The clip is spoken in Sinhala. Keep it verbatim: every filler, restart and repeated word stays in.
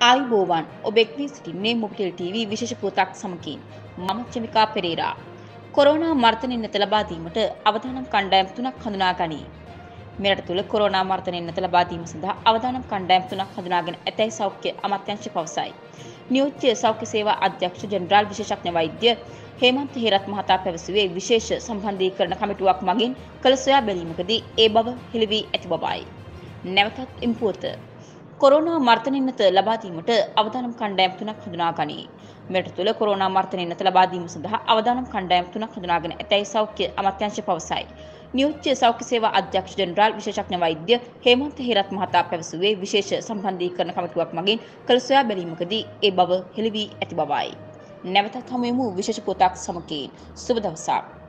ආයුබෝවන් ඔබ එක් වී සිටින්නේ මොබිටෙල් ටීවී විශේෂ පුවතක් සමගින් මම චමිකා පෙරේරා. කොරෝනා මර්ධනයෙන් නැත ලබා දීමට අවදානම් කණ්ඩායම් තුනක් හඳුනා ගනී. මෙරට තුළ කොරෝනා මර්ධනයෙන් නැත ලබා දීම සඳහා අවදානම් කණ්ඩායම් තුනක් හඳුනාගෙන ඇතැයි සෞඛ්‍ය අමාත්‍යාංශය පවසයි. නියෝජ්‍ය සෞඛ්‍ය සේවා අධ්‍යක්ෂ ජෙනරාල් විශේෂඥ වෛද්‍ය හේමන්ත හේරත් මහතා පැවසුවේ විශේෂ සම්බන්ධීකරණ කමිටුවක් මගින් කළ සොයා බැලීමකදී ඒ බව හෙළි වී ඇති බවයි. නැවතත් ඉම්පුවත කොරෝනා මර්ධනයෙන් නැත ලබා දීමට අවදානම් කණ්ඩායම් තුනක් හඳුනා ගනී. මෙරට තුළ කොරෝනා මර්ධනයෙන් නැත ලබා දීම සඳහා අවදානම් කණ්ඩායම් තුනක් හඳුනාගෙන ඇතැයි සෞඛ්‍ය අමාත්‍යාංශය පවසයි. නියෝජ්‍ය සෞඛ්‍ය සේවා අධ්‍යක්ෂ ජෙනරාල් විශේෂඥ වෛද්‍ය හේමන්ත හේරත් මහතා පැවසුවේ විශේෂ සම්බන්ධීකරණ කමිටුවක් මගින් කළ සොයා බැලීමකදී ඒ බව හෙළි වී ඇති බවයි. නැවතත් හමු වෙමු විශේෂ පුවතක් සමගින්. සුබ දවසක්.